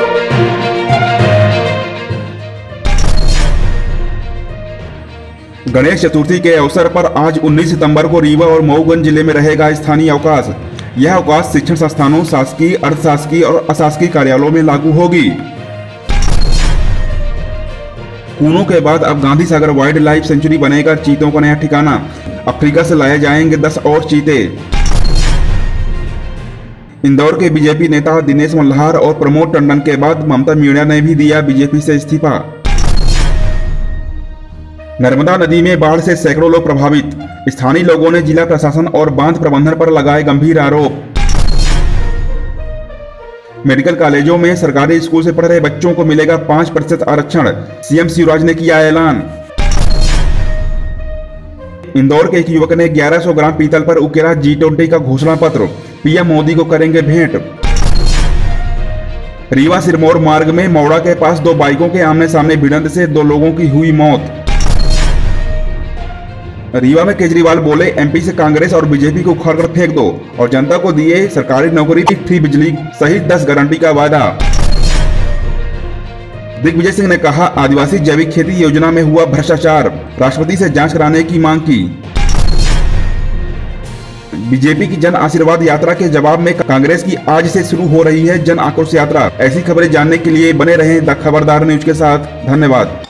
गणेश चतुर्थी के अवसर पर आज 19 सितंबर को रीवा और मऊगंज जिले में रहेगा स्थानीय अवकाश। यह अवकाश शिक्षण संस्थानों, शासकीय, अर्धशासकीय और अशासकीय कार्यालयों में लागू होगी। कूनों के बाद अब Gandhi Sagar wildlife sanctuary बनेगा चीतों का नया ठिकाना। अफ्रीका से लाए जाएंगे 10 और चीते। इंदौर के बीजेपी नेता दिनेश मल्हार और प्रमोद टंडन के बाद ममता मीणा ने भी दिया बीजेपी से इस्तीफा। नर्मदा नदी में बाढ़ से सैकड़ों लोग प्रभावित। स्थानीय लोगों ने जिला प्रशासन और बांध प्रबंधन पर लगाए गंभीर आरोप। मेडिकल कॉलेजों में सरकारी स्कूल से पढ़ रहे बच्चों को मिलेगा 5% आरक्षण, सीएम शिवराज ने किया ऐलान। इंदौर के एक युवक ने 1100 ग्राम पीतल पर उकेरा G20 का घोषणा पत्र, पीएम मोदी को करेंगे भेंट। रीवा सिरमौर मार्ग में मौड़ा के पास 2 बाइकों के आमने सामने भिड़ंत से 2 लोगों की हुई मौत। रीवा में केजरीवाल बोले, एमपी से कांग्रेस और बीजेपी को उखाड़ कर फेंक दो और जनता को दिए सरकारी नौकरी की फ्री बिजली सहित 10 गारंटी का वादा। दिग्विजय सिंह ने कहा, आदिवासी जैविक खेती योजना में हुआ भ्रष्टाचार, राष्ट्रपति से जांच कराने की मांग की। बीजेपी की जन आशीर्वाद यात्रा के जवाब में कांग्रेस की आज से शुरू हो रही है जन आक्रोश यात्रा। ऐसी खबरें जानने के लिए बने रहें द खबरदार न्यूज के साथ। धन्यवाद।